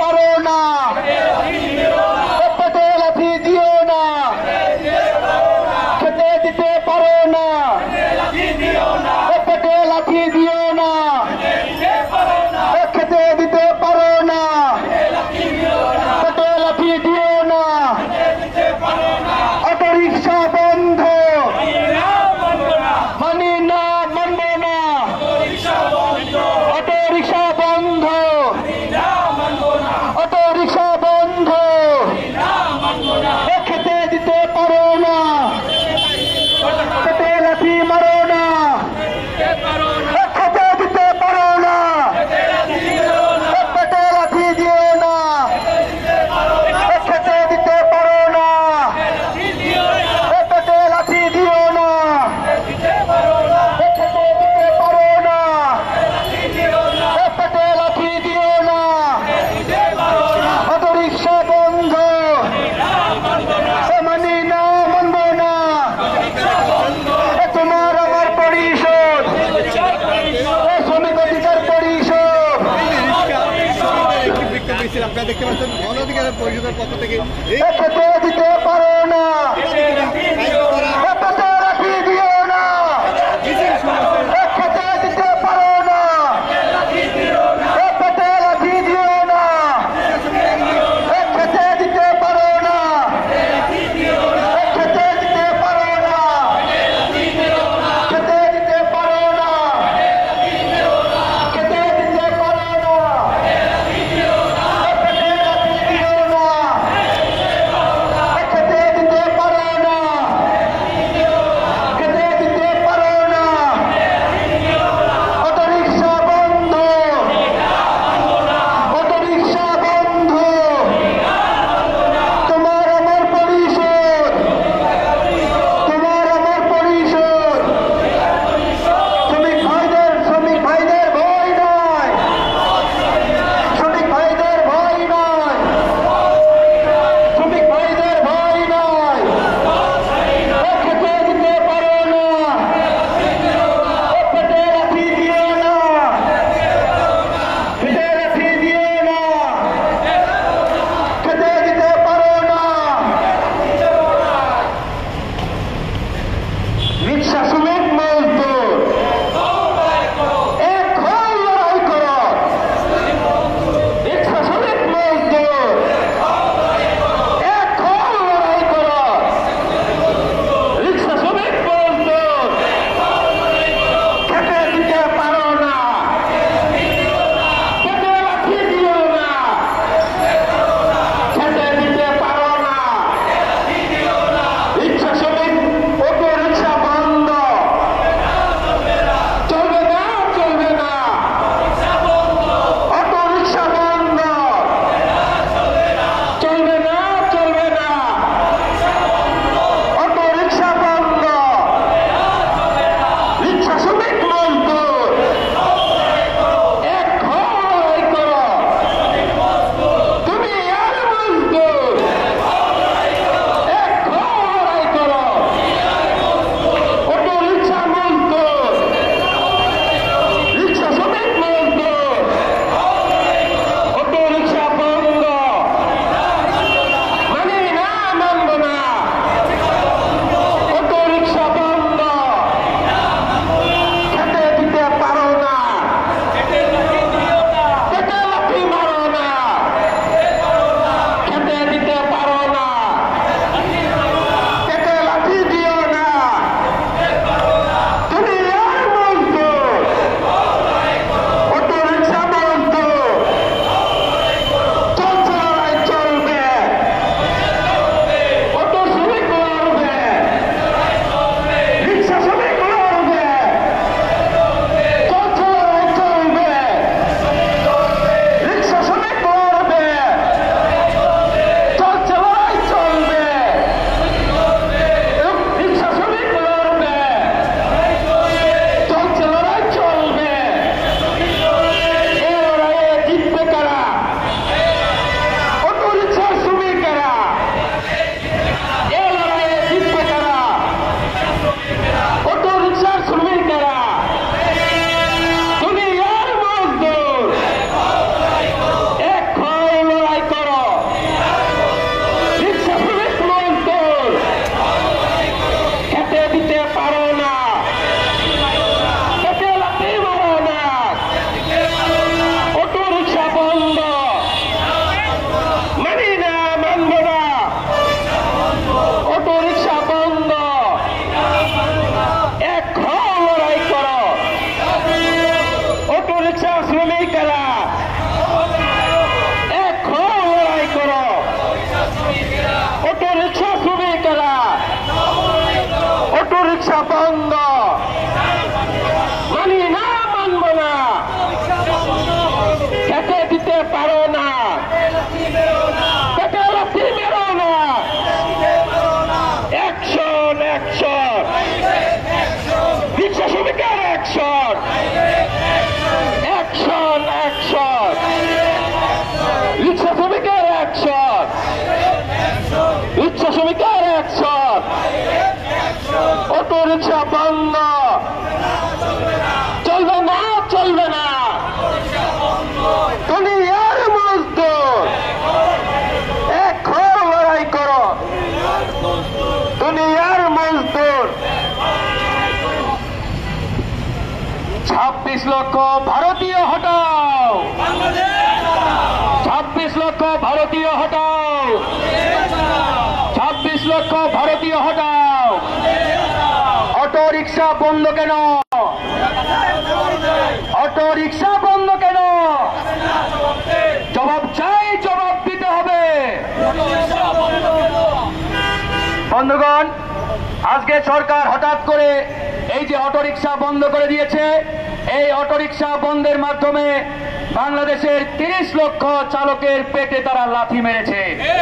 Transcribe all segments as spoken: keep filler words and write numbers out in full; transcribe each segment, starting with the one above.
পারো না, পেটে লাথি দিও না, খেতে দিতে পারো না, পেটে লাথি দিও না, খেতে দিতে পারো না, পেটে লাথি দিও না। অটো রিক্সা বন্ধ, মানি না, মানব না, অটো রিক্সা বন্ধ, অটো রিক্সা বন্ধ, খেতে দিতে পারো না, পেটে লাথি মারো না, খেতে দিতে পারো না, পেটে লাথি দিও না, খেতে দিতে পারো না, পেটে লাথি দিও না, খেতে দিতে পারো না, পেটে লাথি দিও না। অটো রিক্সা বন্ধ, মানি না, মানব না, তোমার আমার পরিষদ, শ্রমিক অধিকার পরিষদ। আপনারা দেখতে পাচ্ছেন গণ অধিকার পরিষদের পক্ষ থেকে খেতে দিতে পারো না, পেটে লাথি দিও না, খেতে দিতে পারো না, পেটে লাথি দিও না, খেতে দিতে পারো না, খেতে দিতে পারো না, খেতে দিতে পারো না, খেতে দিতে পারো না, পেটে লাথি দিও না, খেতে দিতে পারো না, খেতে লক্ষ ভারতীয় হটাও, ছাব্বিশ লক্ষ ভারতীয় হটাও, ছাব্বিশ লক্ষ ভারতীয় হটাও। অটো রিক্সা বন্ধ কেন? অটো রিক্সা বন্ধ কেন? জবাব চাই, জবাব দিতে হবে। বন্ধুগণ, আজকে সরকার হঠাৎ করে এই যে অটো রিক্সা বন্ধ করে দিয়েছে, এই অটো রিক্সা বন্ধের মাধ্যমে বাংলাদেশের তিরিশ লক্ষ চালকের পেটে তারা লাথি মেরেছে।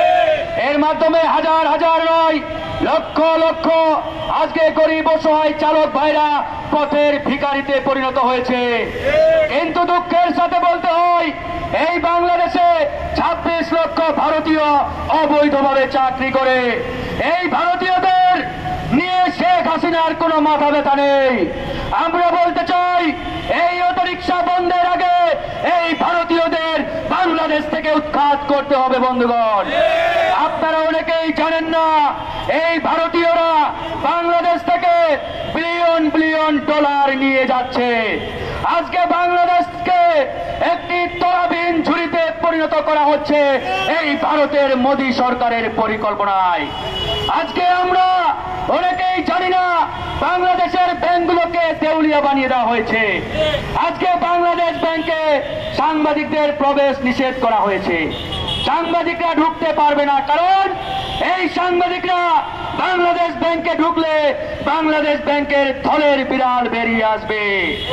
এর মাধ্যমে হাজার হাজার নয়, লক্ষ লক্ষ আজকে গরিব অসহায় চালক ভাইরা পথের ভিখারিতে পরিণত হয়েছে। কিন্তু দুঃখের সাথে বলতে হয়, এই বাংলাদেশে ছাব্বিশ লক্ষ ভারতীয় অবৈধভাবে চাকরি করে। এই ভারতীয়দের নিয়ে শেখ হাসিনার কোনো মাথা ব্যথা নেই। আমরা বলতে চাই, এই অটো রিক্সা বন্ধের আগে এই ভারতীয়দের বাংলাদেশ থেকে উৎখাত করতে হবে। বন্ধুগণ, আপনারা অনেকেই জানেন না, এই ভারতীয়রা বাংলাদেশ থেকে বিলিয়ন বিলিয়ন ডলার নিয়ে যাচ্ছে। আজকে বাংলাদেশকে একটি তলাবিহীন ঝুড়িতে পরিণত করা হচ্ছে এই ভারতের মোদী সরকারের পরিকল্পনায়। আজকে আমরা অনেকেই জানি না, বাংলাদেশের ব্যাংকগুলোকে দেউলিয়া বানিয়ে দেওয়া হয়েছে। আজকে বাংলাদেশ ব্যাংকে সাংবাদিকদের প্রবেশ নিষেধ করা হয়েছে। সাংবাদিকরা ঢুকতে পারবে না, কারণ এই সাংবাদিকরা বাংলাদেশ ব্যাংকে ঢুকলে বাংলাদেশ ব্যাংকের থলের বিড়াল বেরিয়ে আসবে।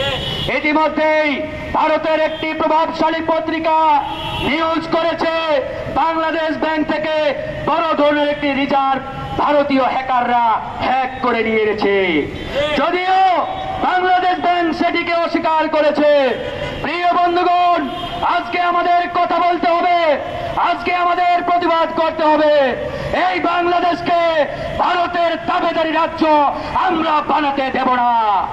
ইতিমধ্যেই ভারতের একটি প্রভাবশালী পত্রিকা নিউজ করেছে, বাংলাদেশ ব্যাংক থেকে বড় ধরনের একটি রিজার্ভ ভারতীয় হ্যাকাররা হ্যাক করে নিয়ে গেছে। যদিও বাংলাদেশ ব্যাংক সেটিকে অস্বীকার করেছে। প্রিয় বন্ধুগণ, আজকে আমাদের কথা বলতে হবে, আজকে আমাদের প্রতিবাদ করতে হবে। এই বাংলাদেশকে ভারতের দাবেদারি রাজ্য আমরা বানাতে দেব না।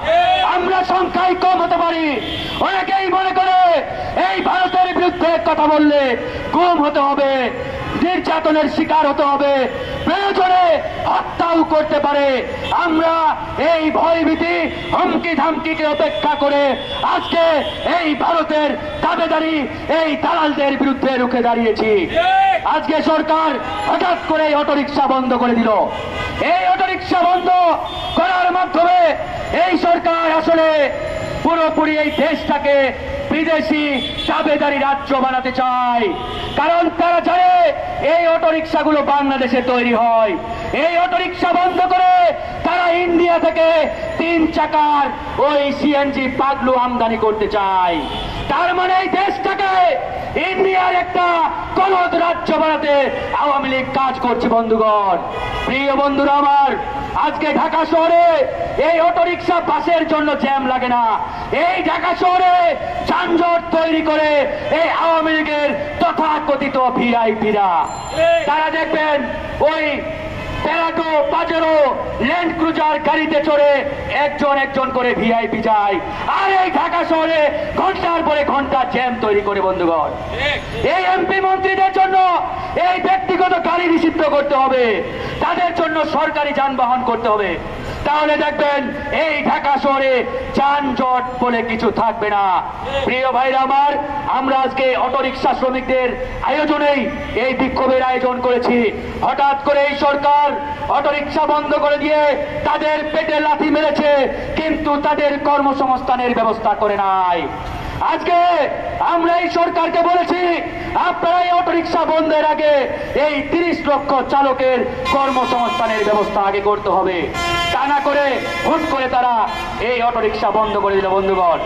আমরা সংখ্যায় কম হতে পারি, অনেকেই মনে করে এই ভারতের বিরুদ্ধে কথা বললে গুম হতে হবে, নির্যাতনের শিকার হতে হবে, প্রয়োজনে হত্যাও করতে পারে। আমরা এই ভয়ভীতি হুমকি ধামকিকে উপেক্ষা করে আজকে এই ভারতের দাবেদারি এই দালালদের বিরুদ্ধে রুখে দাঁড়িয়েছি। আজকে সরকার হঠাৎ করে অটো রিক্সা বন্ধ করে দিল। এই অটো রিক্সা বন্ধ করার মাধ্যমে এই সরকার আসলে পুরোপুরি এই দেশটাকে বিদেশি দাবেদারি রাজ্য বানাতে চায়। কারণ তারা জানে এই অটো রিক্সাগুলো বাংলাদেশে তৈরি হয়। এই অটো রিক্সা বন্ধ করে তারা ইন্ডিয়া থেকে তিন চাকার ওই সিএনজি পাগলু আমদানি করতে চায়। তার মানে এই দেশটাকে ইন্ডিয়ার একটা গলদ রাজ্য বানাতে আওয়ামী লীগ কাজ করছে। বন্ধুগণ, প্রিয় বন্ধুরা আমার, আজকে ঢাকা শহরে এই অটো রিক্সা বাসের জন্য জ্যাম লাগে না। এই ঢাকা শহরে যানজট তৈরি করে এই আওয়ামী লীগের তথাকথিত ভিআইপিরা। তারা দেখবেন ওই প্যারাডো, পাজেরো, ল্যান্ড ক্রুজার গাড়িতে চড়ে একজন একজন করে ভিআইপি যায়, আর এই ঢাকা শহরে ঘন্টার পরে ঘন্টা জ্যাম তৈরি করে। বন্ধুগণ, এই এমপি মন্ত্রীদের জন্য এই ব্যক্তিগত গাড়ি নিষিদ্ধ করতে হবে, তাদের জন্য সরকারি যানবাহন করতে হবে। তাহলে দেখবেন এই ঢাকা শহরে যানজট বলে কিছু থাকবে না। প্রিয় ভাইরা আমার, আমরা আজকে অটো রিক্সা শ্রমিকদের আয়োজনেই এই বিক্ষোভের আয়োজন করেছি। হঠাৎ করে এই সরকার অটো রিক্সা বন্ধ করে দিয়ে তাদের পেটে লাথি মেরেছে, কিন্তু তাদের কর্মসংস্থানের ব্যবস্থা করে নাই। আজকে আমরা এই সরকারকে বলেছি, আপনারা এই অটো রিক্সা বন্ধের আগে এই তিরিশ লক্ষ চালকের কর্মসংস্থানের ব্যবস্থা আগে করতে হবে। তা না করে হুট করে তারা এই অটো রিক্সা বন্ধ করে দিল। বন্ধুগণ,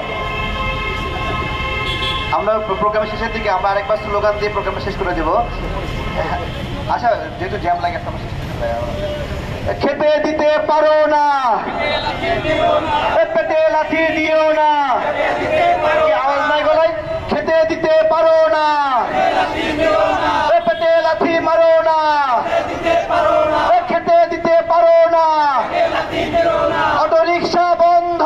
আমরা প্রোগ্রামের শেষের দিকে আমরা আরেকবার স্লোগান দিয়ে প্রোগ্রামটা শেষ করে দেবো। আচ্ছা, যেহেতু জ্যাম লাগে একটা শেষ করতে খেতে দিতে পারো না, পেটে লাথি দিও না। আওয়াজ নাই গলায়? খেতে দিতে পারো না, পেটে লাথি মারো না, খেতে দিতে পারো না। অটো রিক্সা বন্ধ,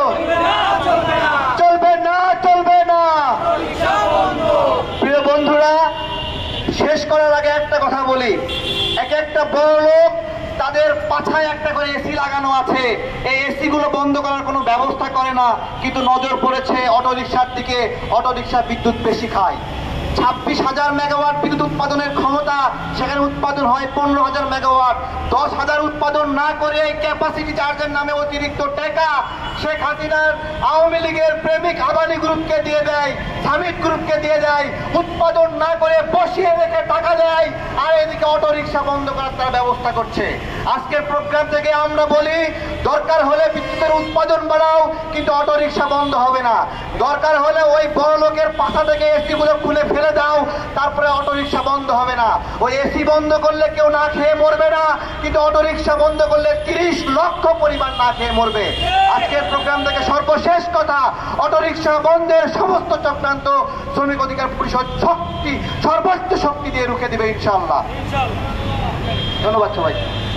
চলবে না, চলবে না। প্রিয় বন্ধুরা, শেষ করার আগে একটা কথা বলি, এক একটা বড় লোক তাদের পাছায় একটা করে এসি লাগানো আছে, এই এসি গুলো বন্ধ করার কোনো ব্যবস্থা করে না, কিন্তু নজর পড়েছে অটোরিকশার দিকে। অটোরিকশা বিদ্যুৎ বেশি খায়। ছাব্বিশ হাজার মেগাওয়াট বিদ্যুৎ উৎপাদনের ক্ষমতা, সেখানে উৎপাদন হয় পনেরো হাজার মেগাওয়াট। দশ হাজার উৎপাদন না করে ক্যাপাসিটি চার্জের নামে অতিরিক্ত টাকা শেখ হাসিনার আওয়ামী লীগের প্রেমিক আদানি গ্রুপকে দিয়ে দেয়, সামিট গ্রুপকে দিয়ে দেয়। উৎপাদন না করে বসিয়ে রেখে টাকা দেয়, আর এদিকে অটোরিকশা বন্ধ করার তারা ব্যবস্থা করছে। আজকের প্রোগ্রাম থেকে আমরা বলি, দরকার হলে বিদ্যুতের উৎপাদন বাড়াও, কিন্তু অটোরিকশা বন্ধ হবে না। দরকার হলে ওই বড় লোকের পাশা থেকে এসি গুলো খুলে ফেলে দাও, তারপরে অটোরিকশা বন্ধ হবে না। ওই এসি বন্ধ করলে কেউ না খেয়ে মরবে না, কিন্তু অটোরিকশা বন্ধ করলে তিরিশ লক্ষ পরিবার না খেয়ে মরবে। আজকের প্রোগ্রাম থেকে সর্বশেষ কথা, অটোরিকশা বন্ধের সমস্ত চক্রান্ত শ্রমিক অধিকার পরিষদ শক্তি সর্বোচ্চ শক্তি দিয়ে রুখে দিবে ইনশাআল্লাহ। ধন্যবাদ সবাই।